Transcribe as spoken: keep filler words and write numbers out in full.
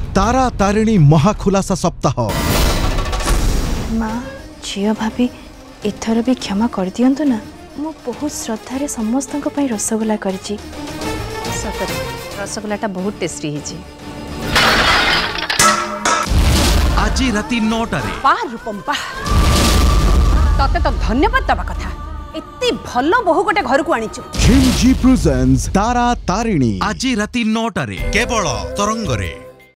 तारा तारिणी महाखुलासा सप्ताह। माँ झील भाभी एथर भी क्षमा कर दियंतु ना। मु बहुत श्रद्धारे समस्त रसगोला करिछि। सतरे रसगोलाटा बहुत टेस्टी हिची। आज राति नौटारे वाह रूपम्पा तते तो धन्यवाद दबा कथा। एत्ती भलो बहु गोटे घर को आनिचु। खिलजी प्रेजेंट्स तारा तारिणी आज राति नौटारे केवल तरंगरे।